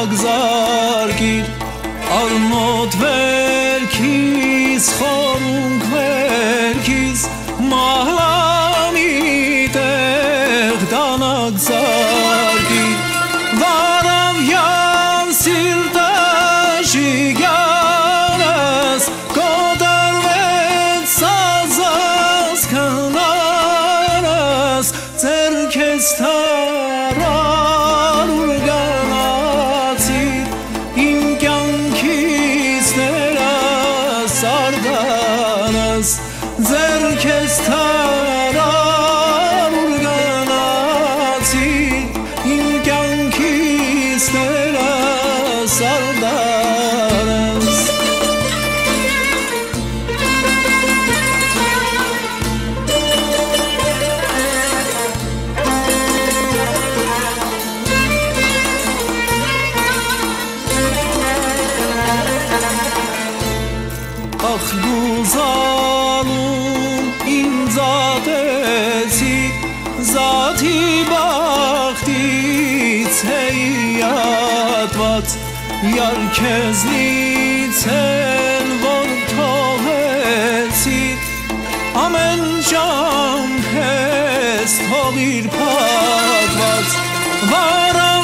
նագզարգիր Արնոտ վերքիս խորունք վերքիս Մահլամի տեղ դանագզարգիր Վարավյան սիրտը շիգյանս Կոդարվեց սազած կնարս Ձերքես թարար ուրգանացիր Իմ կյանքիս ներս արդանս Ձերքես թարար ուրգանացիր Իմ կյանքիս ներս արդանս Ախ գուզալում ինձ ատեցիք Զաթի բախտից էի ատված Յարքեզնից են որ թողեցիք Ամեն ճամփ ես թողիր փակված Վարա